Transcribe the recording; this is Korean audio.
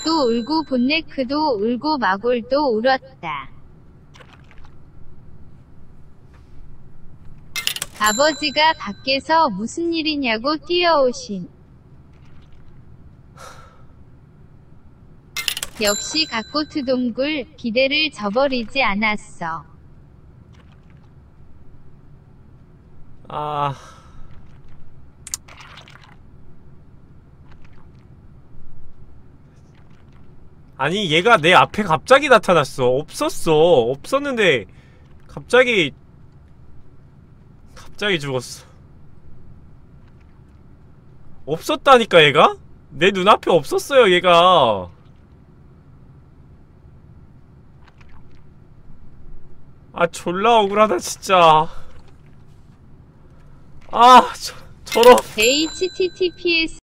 닭도 울고 본네크도 울고 마골도 울었다. 아버지가 밖에서 무슨 일이냐고 뛰어오신. 역시 갓고트 동굴, 기대를 저버리지 않았어. 아... 아니 얘가 내 앞에 갑자기 나타났어. 없었는데 갑자기 죽었어. 없었다니까 얘가? 내 눈앞에 없었어요 얘가. 아 졸라 억울하다 진짜. 아 저런 https